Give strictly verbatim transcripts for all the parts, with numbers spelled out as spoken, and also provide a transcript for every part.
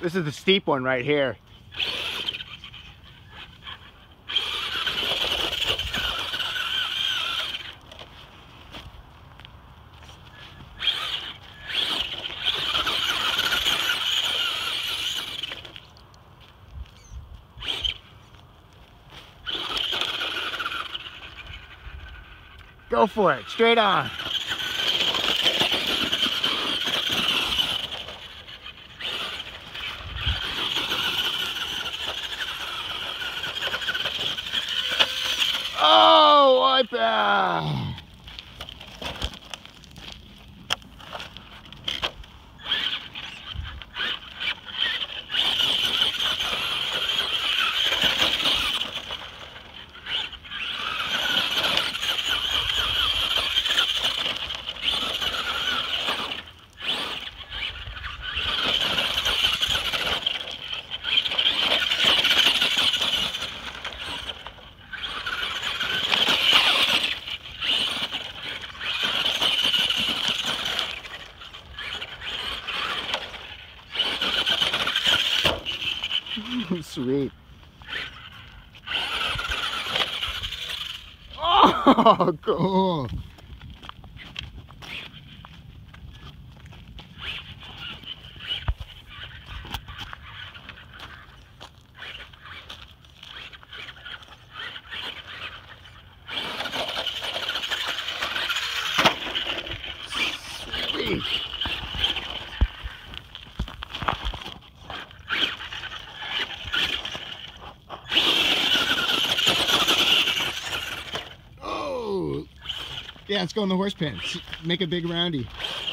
This is the steep one right here. Go for it, straight on. Oh, wipe out. Sweet. Oh, cool. Sweet. Yeah, let's go in the horse pen. Make a big roundy.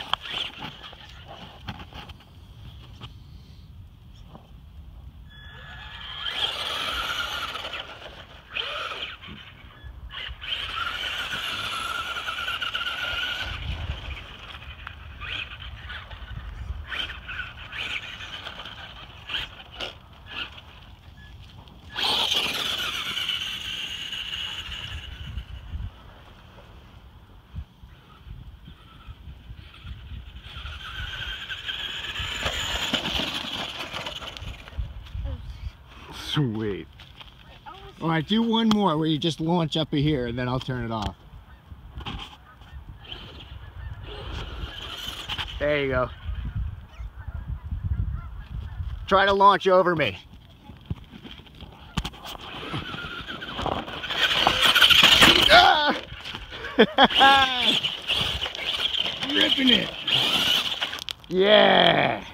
Sweet. All right, do one more where you just launch up here and then I'll turn it off. There you go. Try to launch over me. Ah! Ripping it. Yeah.